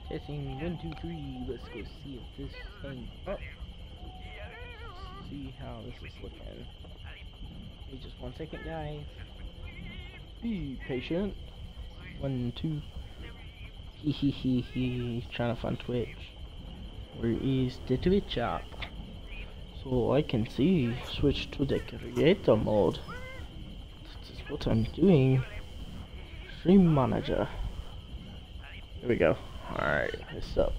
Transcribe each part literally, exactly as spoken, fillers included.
Testing one, two, three. Let's go see if this thing. Oh, see how this is looking. Give me just one second, guys. Be patient. One, two. Hee hee hee hee. Trying to find Twitch. Where is the Twitch app? So I can see. Switch to the creator mode. This is what I'm doing. Stream manager. Here we go. Alright, what's up?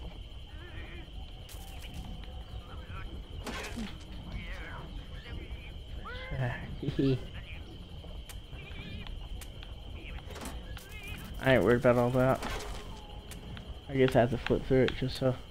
I ain't worried about all that. I guess I have to flip through it just so.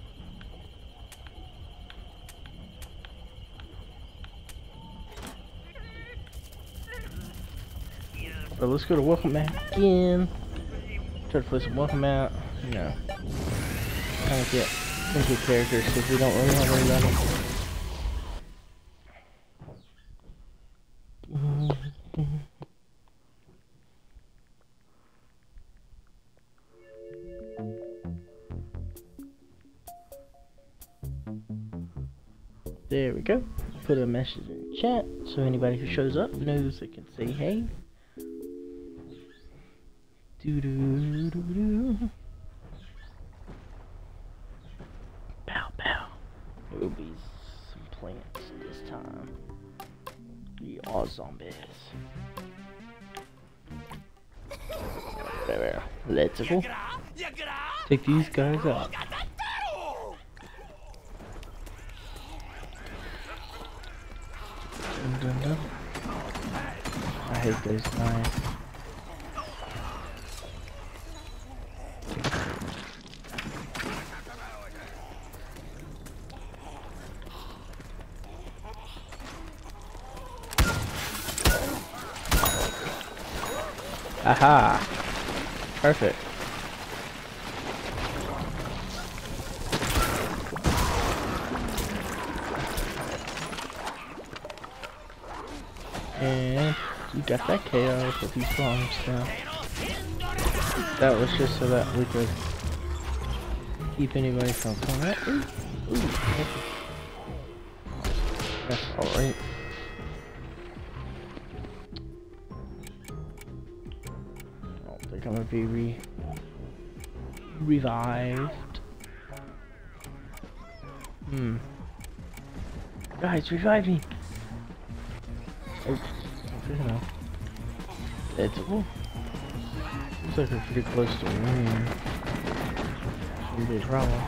So let's go to welcome back again. Try to play some welcome out. You know, kind of get into characters because we don't really have anybody. There we go. Put a message in chat so anybody who shows up knows they can say hey. Doo doo doo doo. Pow pow. It will be some plants this time. We are zombies. There, let's go. Take these guys out. Dun, dun, dun. I hate those guys. Aha! Perfect. And you got that K O with these bombs now. That was just so that we could keep anybody from coming out. Ooh, ooh, that's alright. I think I'm gonna be re revived. Hmm. Guys, revive me! Oh, okay, now. It's oh. Looks like we're pretty close to winning. Shouldn't be a problem.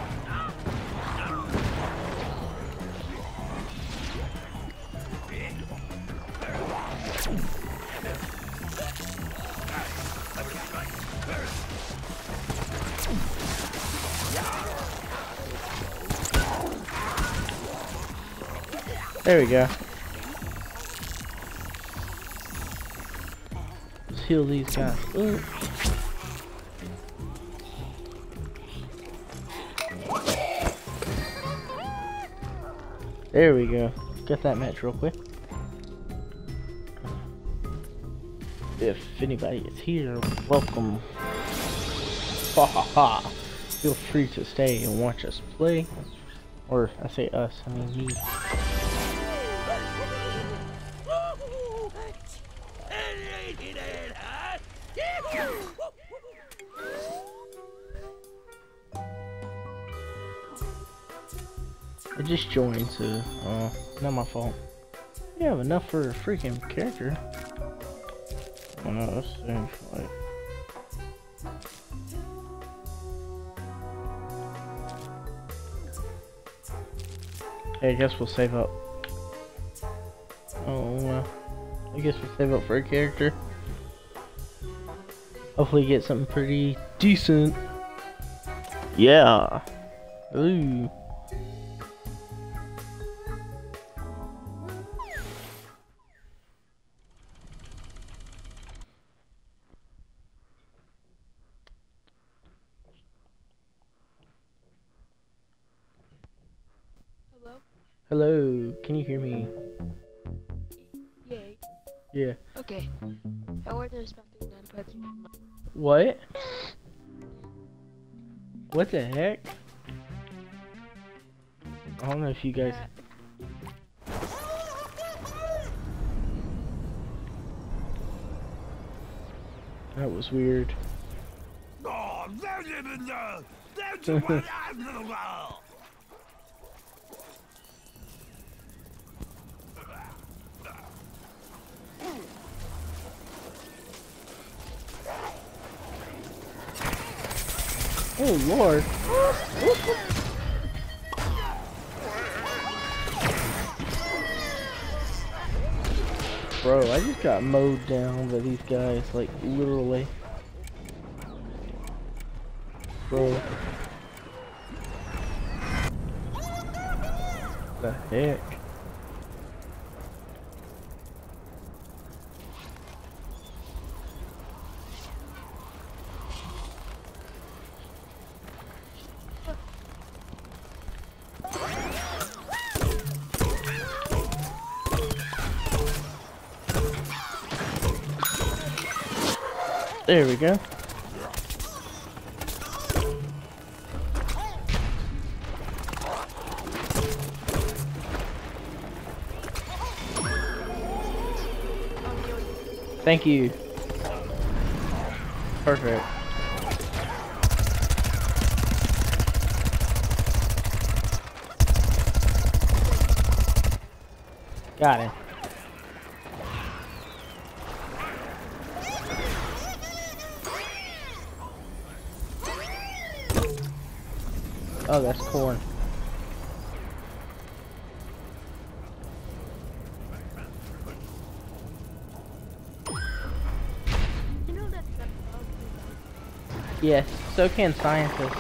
There we go. Let's heal these guys. Ooh. There we go. Got that match real quick. If anybody is here, welcome. Ha ha ha. Feel free to stay and watch us play. Or, I say us, I mean me. I just joined, so, uh, not my fault. You have enough for a freaking character. Oh no, that's the like. Hey, I guess we'll save up. Oh well. I guess we'll save up for a character. Hopefully get something pretty decent. Yeah. Ooh. Hello, can you hear me? Yay. Yeah. Okay. I ordered something then, but What? What the heck? I don't know if you guys... That was weird. Oh Lord. Bro, I just got mowed down by these guys, like literally. Bro. The heck? There we go. Thank you. Perfect. Got it. Oh, that's corn. You know that's the bug. Yes, so can scientists.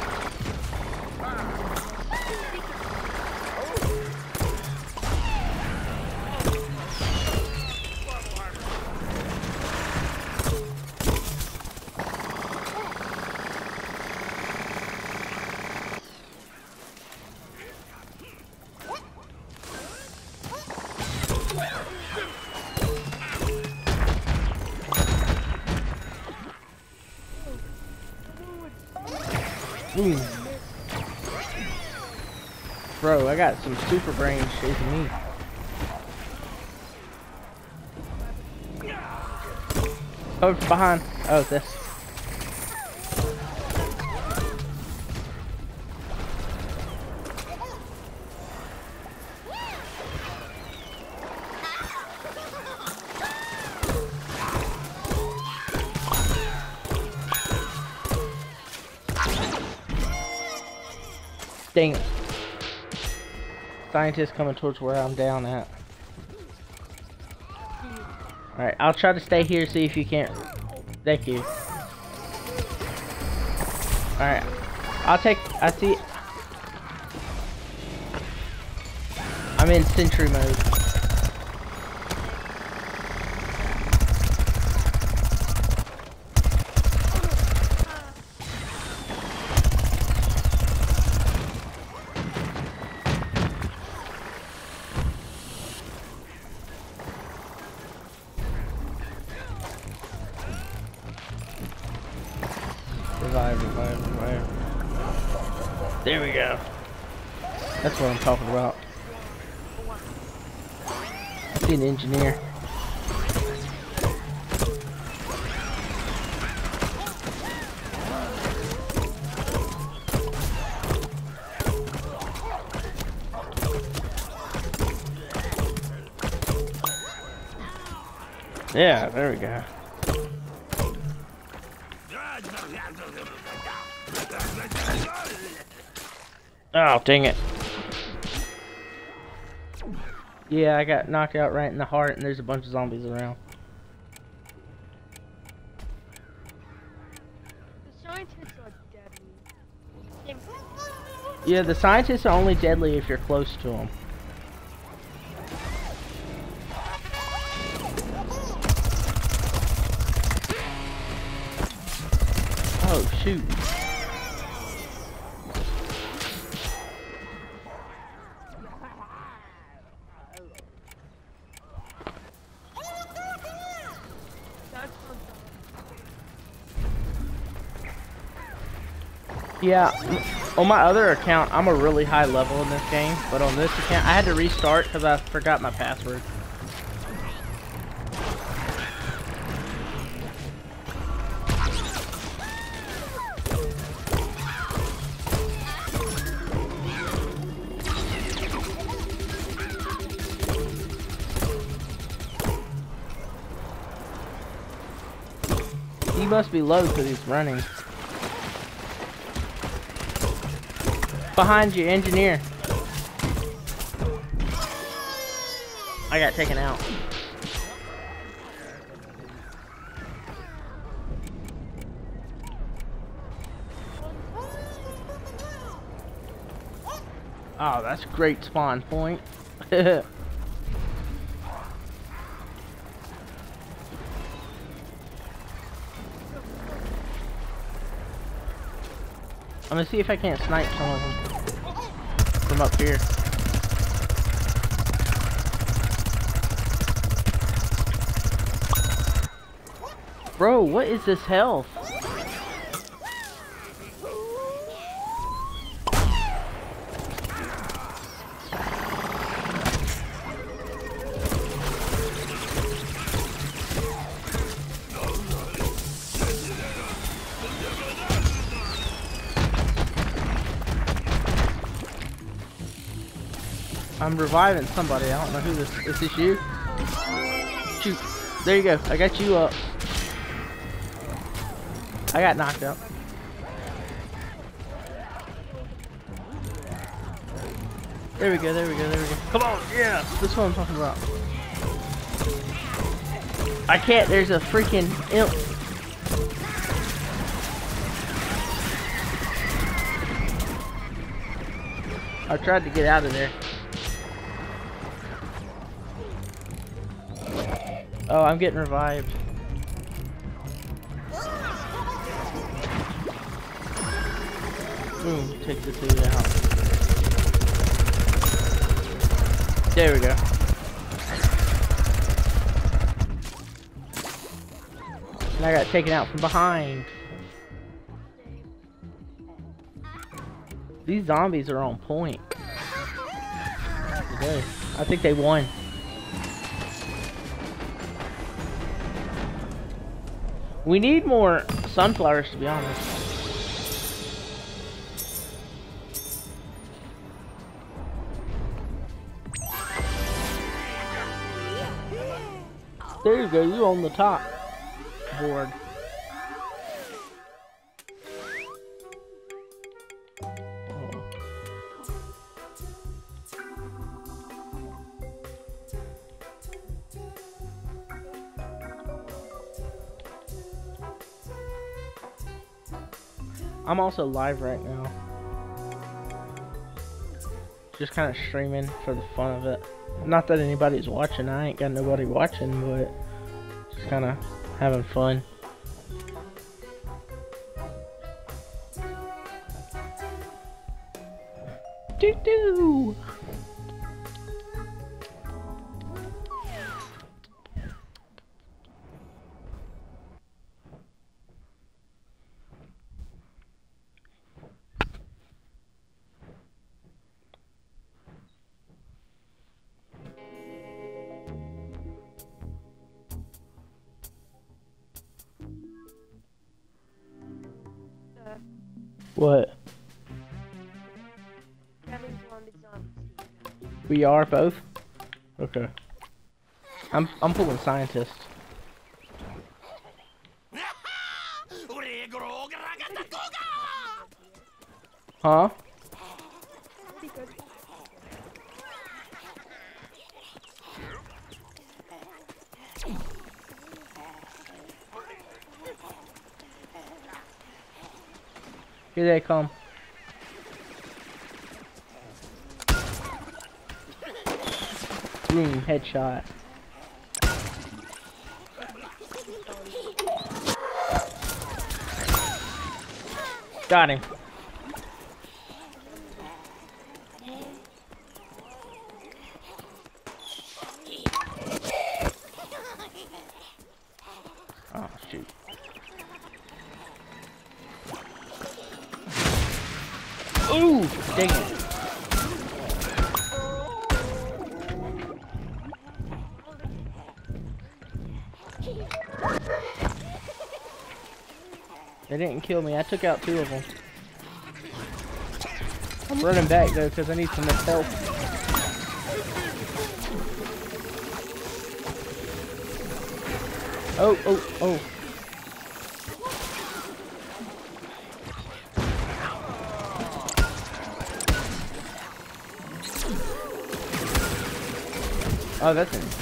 Ooh. Bro, I got some super brains chasing me. Oh, behind. Oh, this. Dang it. Scientists coming towards where I'm down at. Alright, I'll try to stay here, see if you can't. Thank you. Alright. I'll take. I see. I'm in sentry mode. Revive, revive, revive. There we go. That's what I'm talking about. I see an engineer. Yeah, there we go. Oh, dang it. Yeah, I got knocked out right in the heart, and there's a bunch of zombies around. The scientists are deadly. Yeah, the scientists are only deadly if you're close to them. Oh, shoot. Yeah, on my other account, I'm a really high level in this game, but on this account, I had to restart because I forgot my password. He must be low because he's running. Behind you, engineer. I got taken out. Oh, that's a great spawn point. I'm gonna see if I can't snipe some of them from up here. Bro, what is this health? I'm reviving somebody. I don't know who this is. Is this you? Shoot. There you go. I got you up. I got knocked out. There we go. There we go. There we go. Come on. Yeah. This is what I'm talking about. I can't. There's a freaking imp. I tried to get out of there. Oh, I'm getting revived. Boom, take the two out. There we go. And I got taken out from behind. These zombies are on point. Today. I think they won. We need more sunflowers, to be honest. There you go, you on the top board. I'm also live right now. Just kind of streaming for the fun of it. Not that anybody's watching. I ain't got nobody watching, but just kind of having fun. Doo doo. What? We are both? Okay. I'm I'm pulling scientist. Huh? Here they come. Boom, headshot. Got him. Oh, shoot. Ooh, dang it. They didn't kill me. I took out two of them. I'm running back though because I need some help. Oh, oh, oh. Oh, that's it.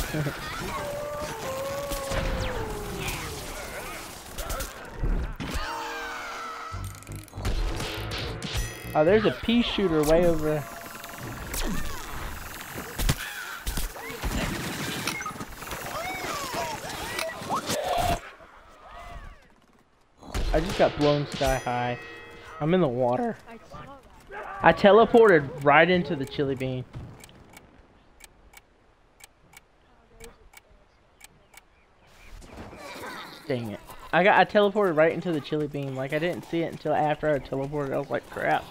Oh, there's a pea shooter way over there. I just got blown sky high. I'm in the water. I saw that. I teleported right into the chili bean. Dang it. I got I teleported right into the chili bean. Like I didn't see it until after I teleported. I was like, crap.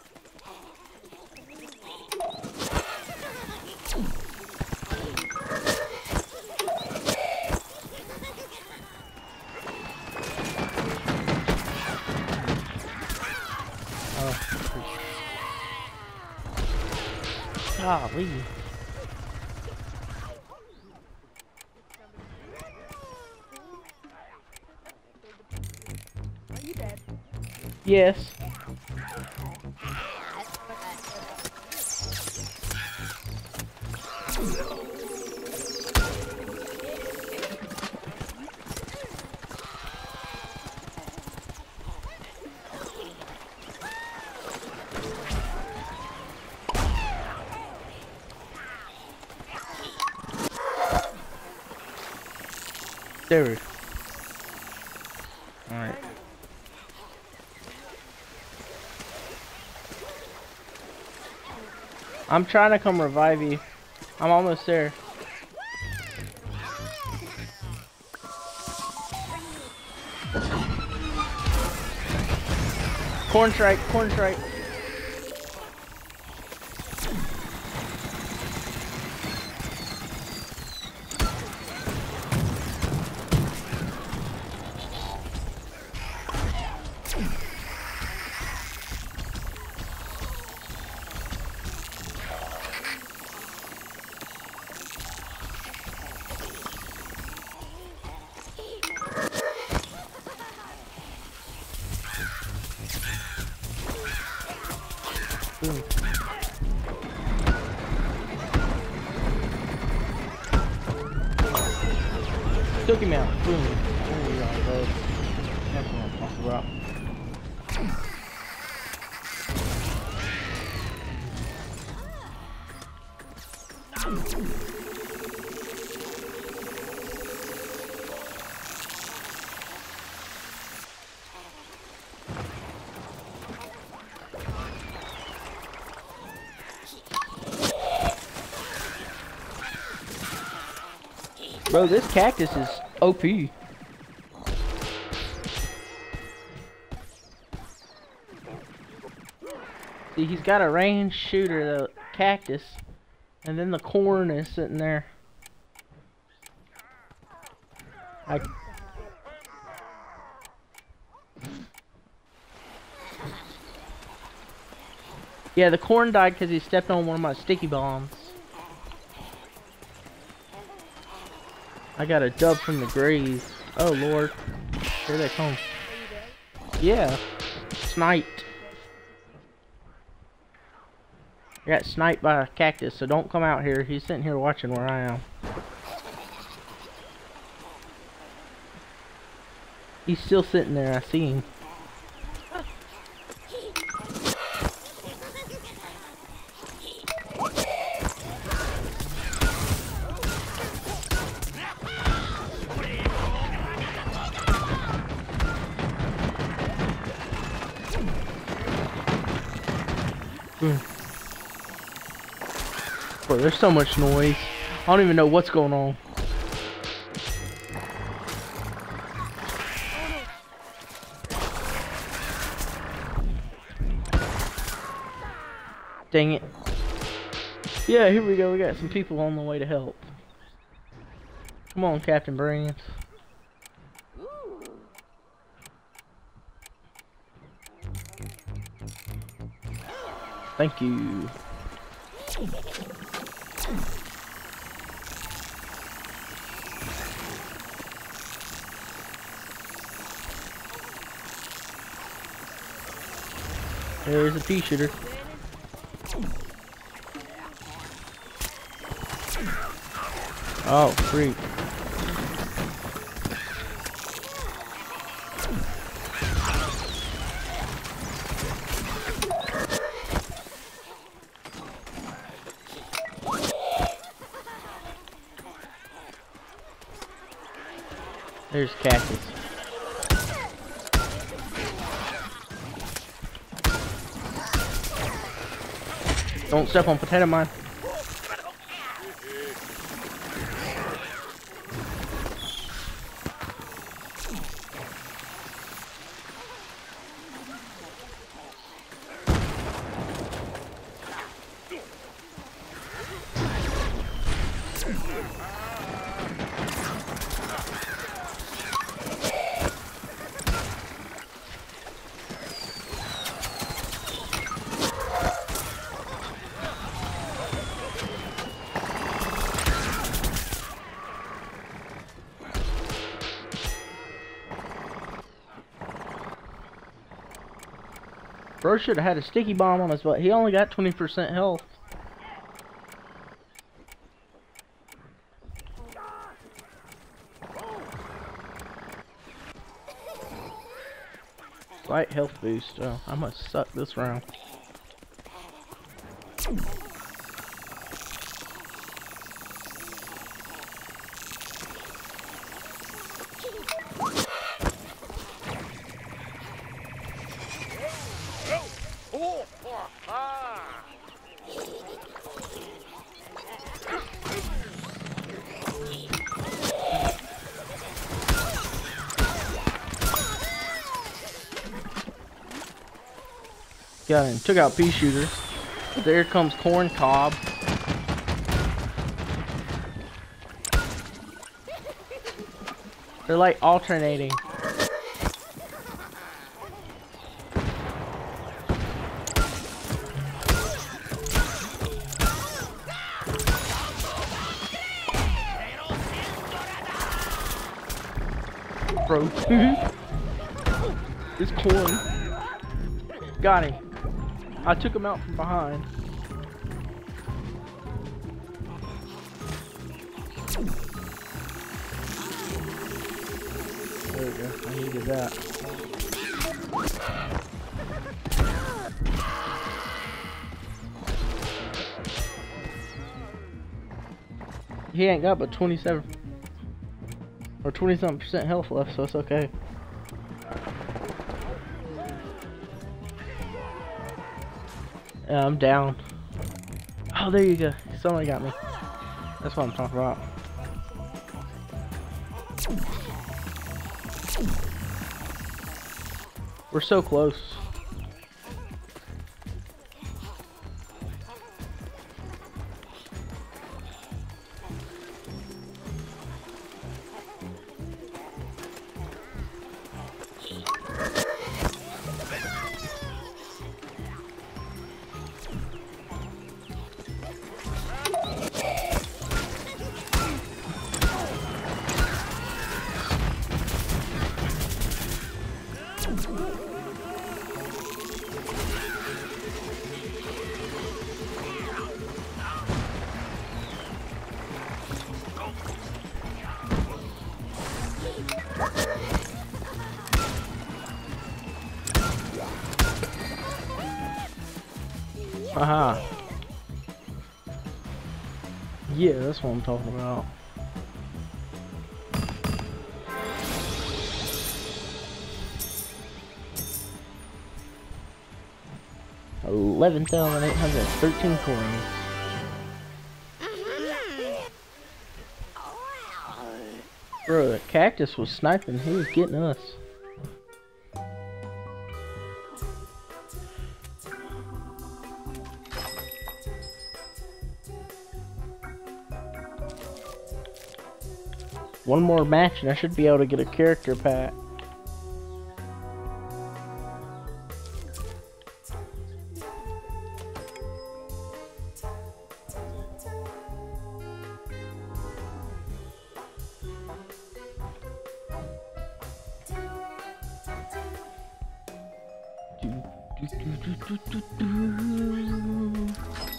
Oh. Golly. Are you dead? Yes. There. Alright. I'm trying to come revive you. I'm almost there. Corn strike, corn strike. Boom. Took him out. Boom. There we go, bro. That's what I'm talking about. Bro, this cactus is O P. See, he's got a range shooter, the cactus, and then the corn is sitting there. I yeah, the corn died because he stepped on one of my sticky bombs. I got a dub from the grave. Oh lord. Here they come. Yeah. Sniped. I got sniped by a cactus, so don't come out here. He's sitting here watching where I am. He's still sitting there, I see him. Mm. Bro, there's so much noise. I don't even know what's going on. Dang it. Yeah, here we go. We got some people on the way to help. Come on, Captain Brains. Thank you. There's a pea shooter. Oh, freak. There's Cactus. Don't step on Potato Mine. Bro should have had a sticky bomb on his butt. He only got twenty percent health. Slight health boost. Oh, I must suck this round. Got him. Took out pea shooter. There comes corn cob. They're like alternating. Bro, it's corn. Got him. I took him out from behind. There we go. I needed that. He ain't got but twenty-seven or twenty something percent health left, so it's okay. Yeah, I'm down. Oh, there you go. Somebody got me. That's what I'm talking about. We're so close. Aha. Yeah, that's what I'm talking about. Eleven thousand eight hundred thirteen coins. Bro, the cactus was sniping. He was getting us. One more match and I should be able to get a character pack. Do, do, do, do, do, do.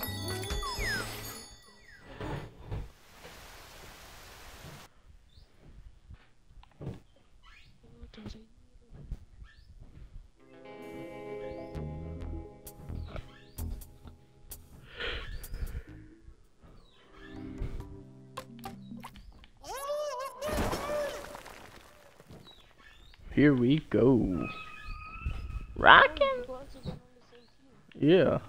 Here we go. Rockin'? Yeah.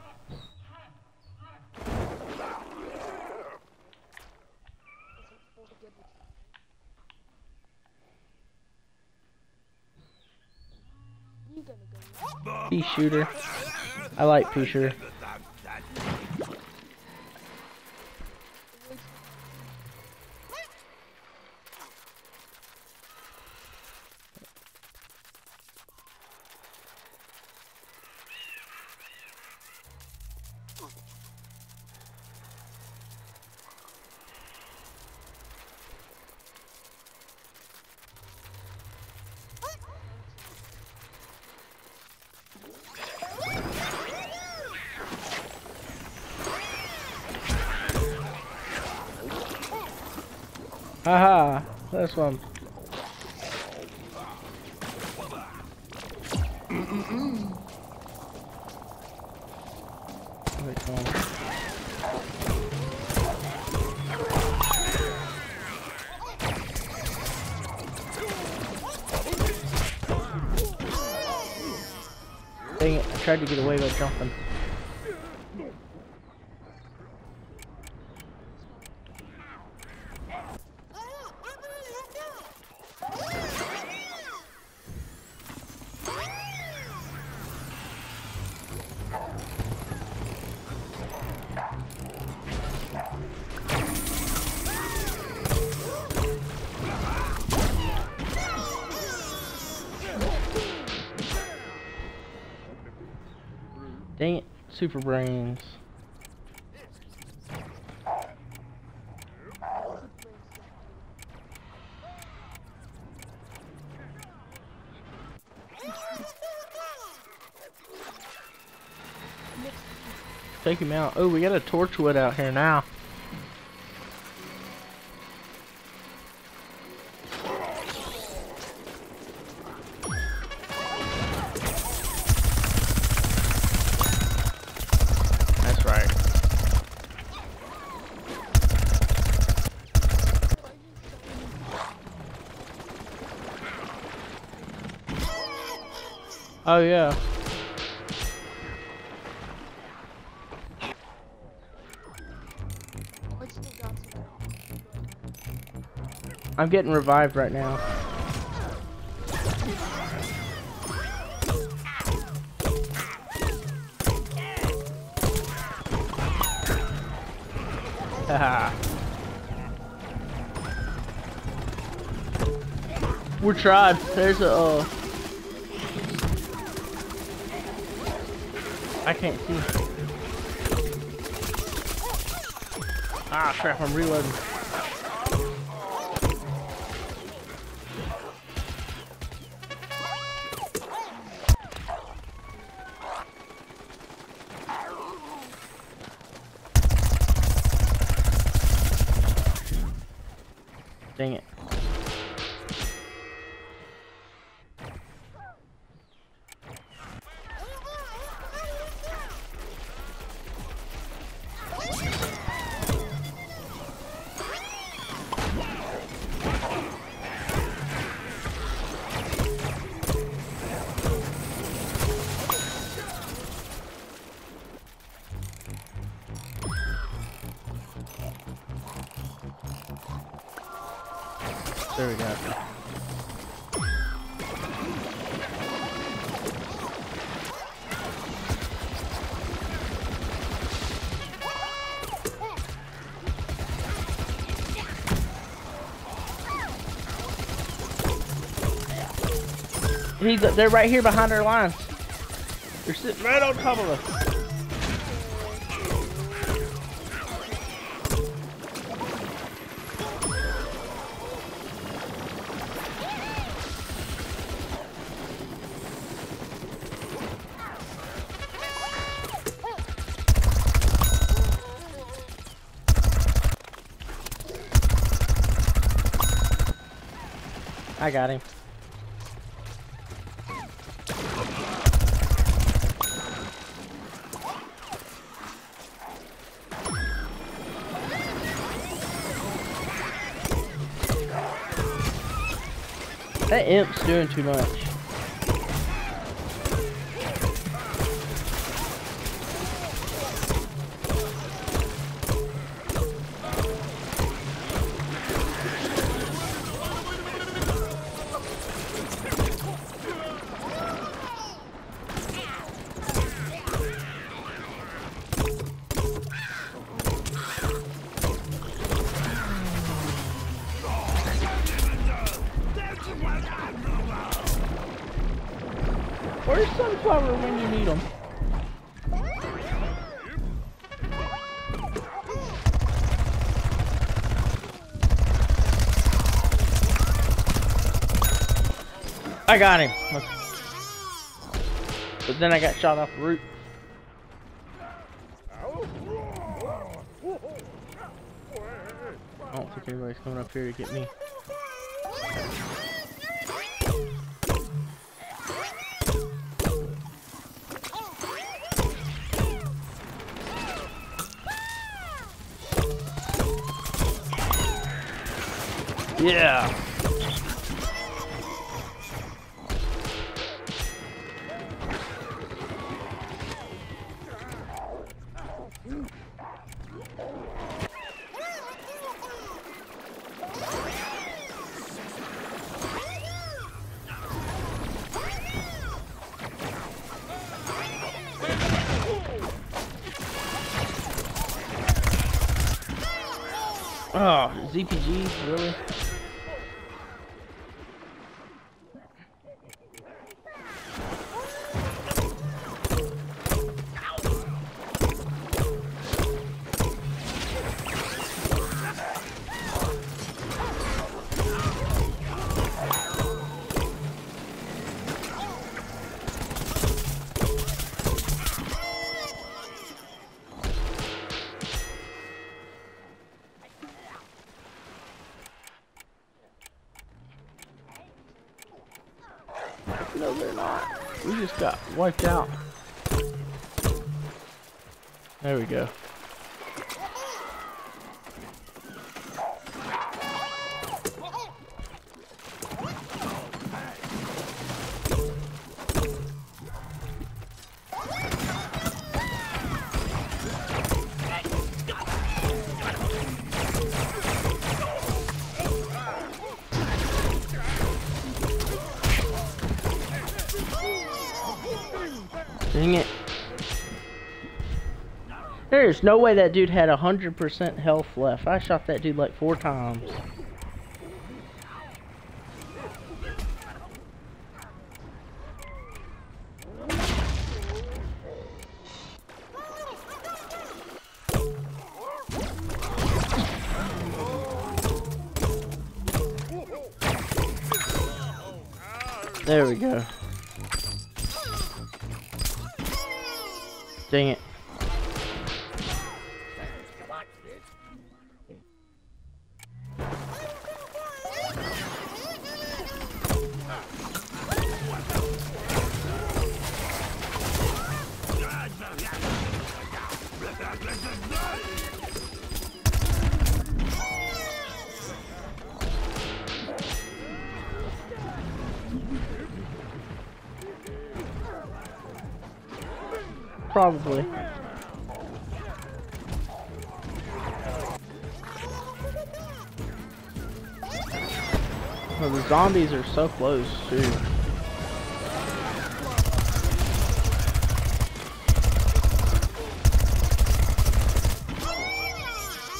Pea shooter. I like pea shooter. Haha, that's one. Wait, oh. Dang it, I tried to get away by jumping. Dang it, super brains. Take him out. Oh, we got a Torchwood out here now. That's right. Oh yeah. I'm getting revived right now. Haha. We're tried. There's a. Uh, I can't see. Ah, crap! I'm reloading. Dang it. There we go. He's they're right here behind our lines. They're sitting right on top of us. I got him. That imp's doing too much. Where's Sunflower when you need them? I got him. But then I got shot off the roof. I don't think anybody's coming up here to get me. Yeah. Oh, Z P G, really? No, they're not. We just got wiped out. There we go. Dang it. There's no way that dude had one hundred percent health left. I shot that dude like four times. There we go. Dang it. Probably. Well, the zombies are so close too.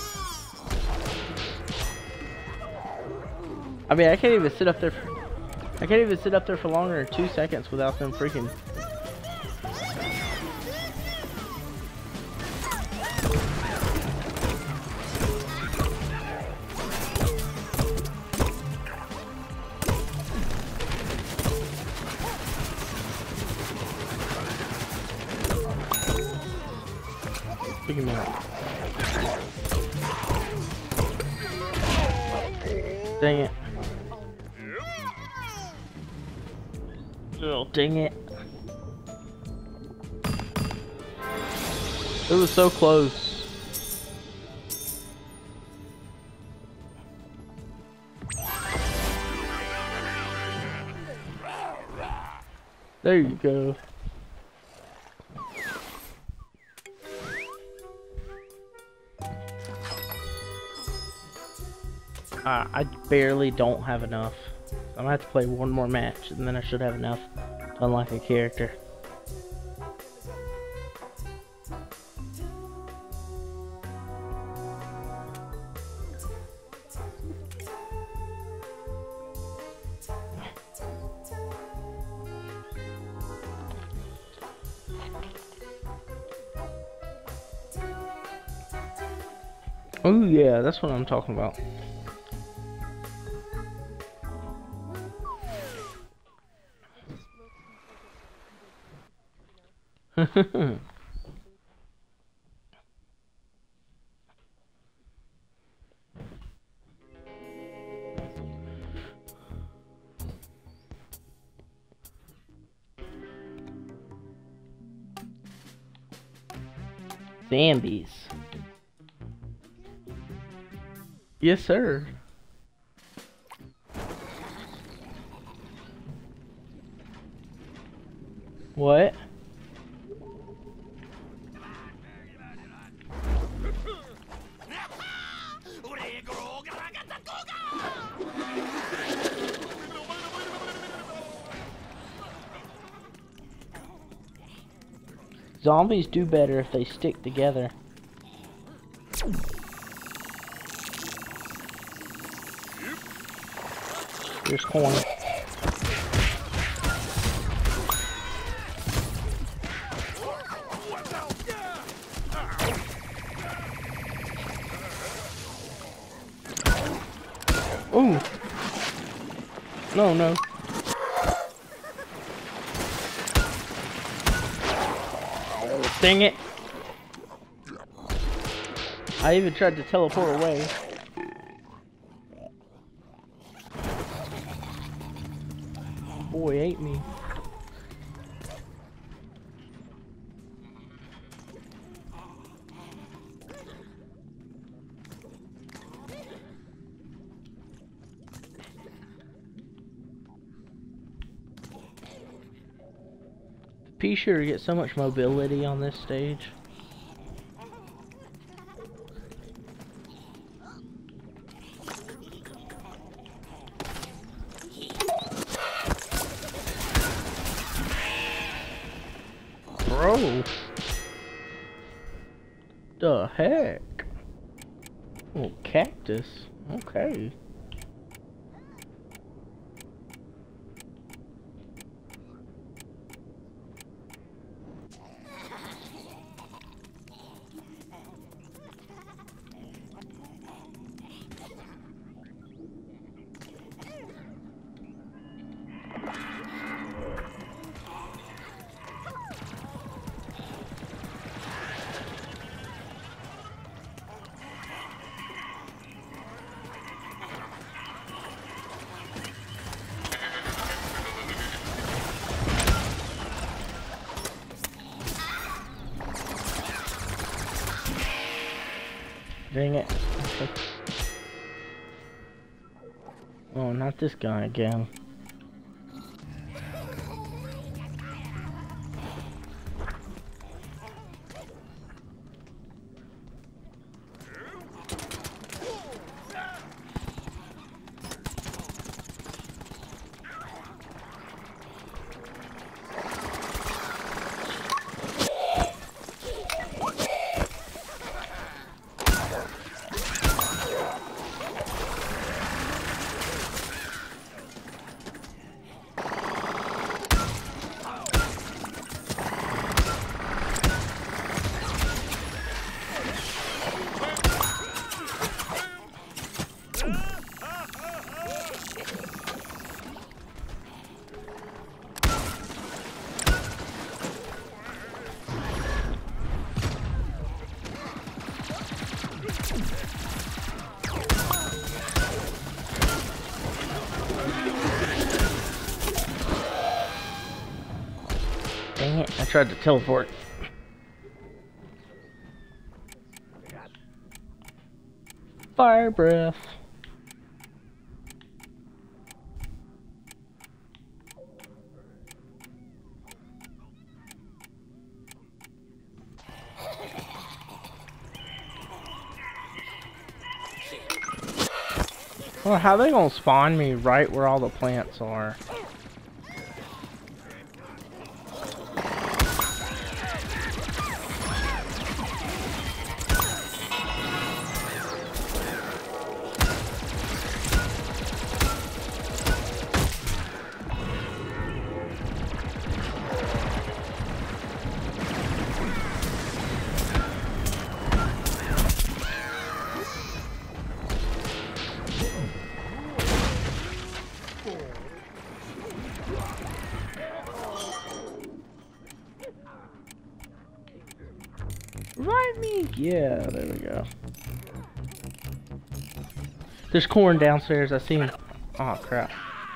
I mean, I can't even sit up there. For I can't even sit up there for longer than two seconds without them freaking... Pick him up. Dang it. Oh, dang it. It was so close. There you go. Uh, I barely don't have enough. I'm gonna have to play one more match and then I should have enough to unlock a character. Oh yeah, that's what I'm talking about. Zambies. Yes, sir. What? Zombies do better if they stick together. There's coin. Ooh. No, no. Dang it. I even tried to teleport away. Boy ate me. Be sure to get so much mobility on this stage. Bro, the heck? Oh, cactus. Okay. Dang it. Oh, not this guy again. tried to teleport. Fire breath. Well, how they gonna spawn me right where all the plants are? Revive me! Yeah, there we go. There's corn downstairs, I see him. Oh crap.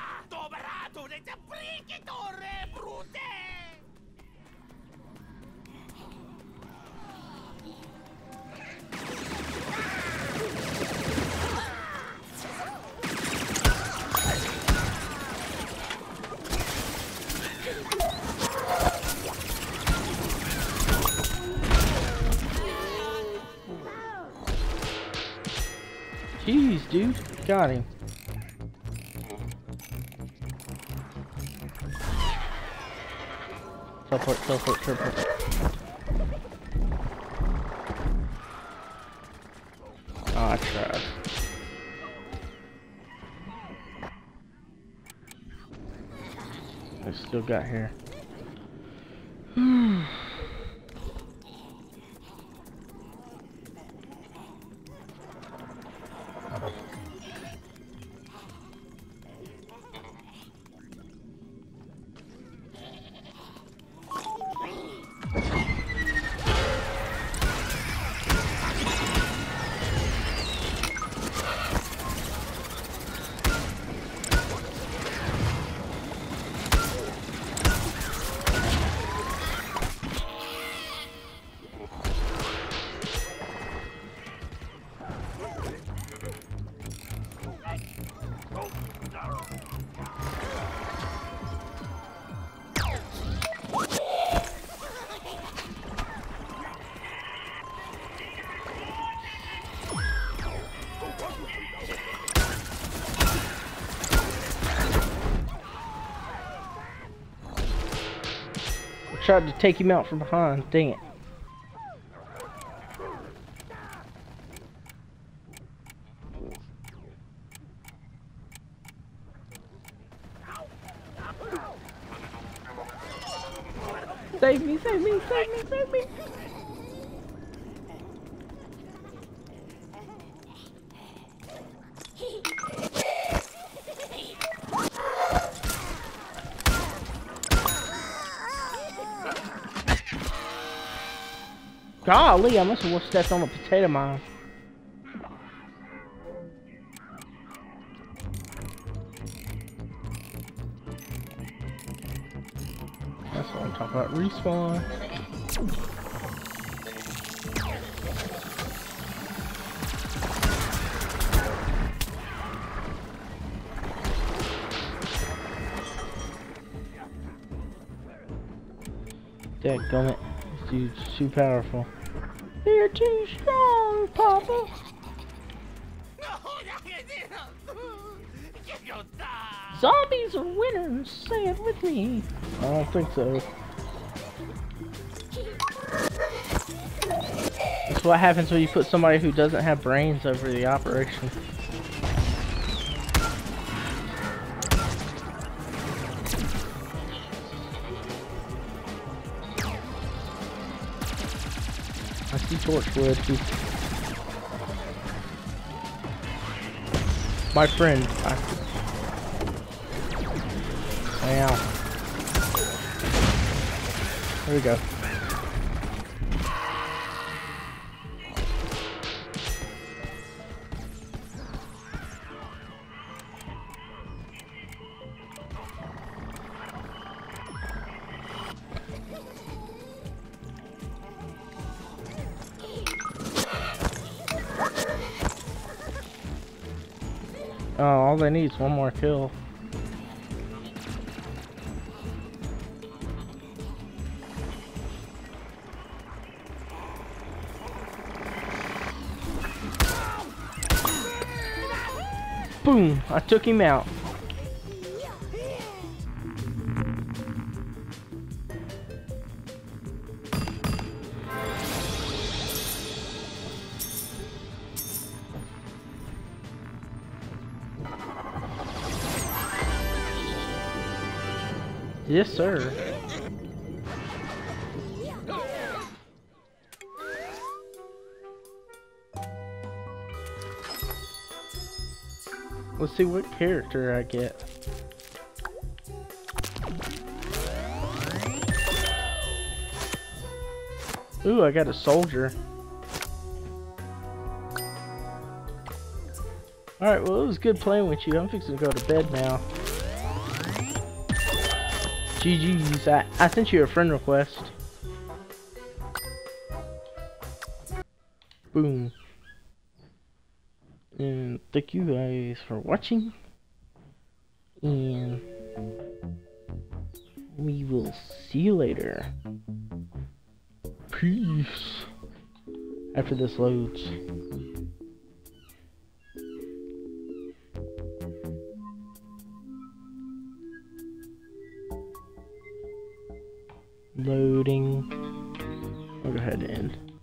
Jeez, dude. Got him. Teleport, teleport, teleport. Oh, I tried. I still got here. Tried to take him out from behind. Dang it. Save me, save me, save me, save me. Golly, I must have stepped on a potato mine. That's what I'm talking about. Respawn. Dadgummit. This dude's too powerful. You're too strong, Papa. Zombies are winners. Say it with me. I don't think so. That's what happens when you put somebody who doesn't have brains over the operation. I see Torchwood. He's my friend. I... Wow. There we go. Oh, all they need is one more kill. Boom! I took him out. Yes, sir. Let's see what character I get. Ooh, I got a soldier. Alright, well, it was good playing with you. I'm fixing to go to bed now. G G's. I, I sent you a friend request. Boom. And thank you guys for watching. And we will see you later. Peace. After this loads. Loading. I'll go ahead and end.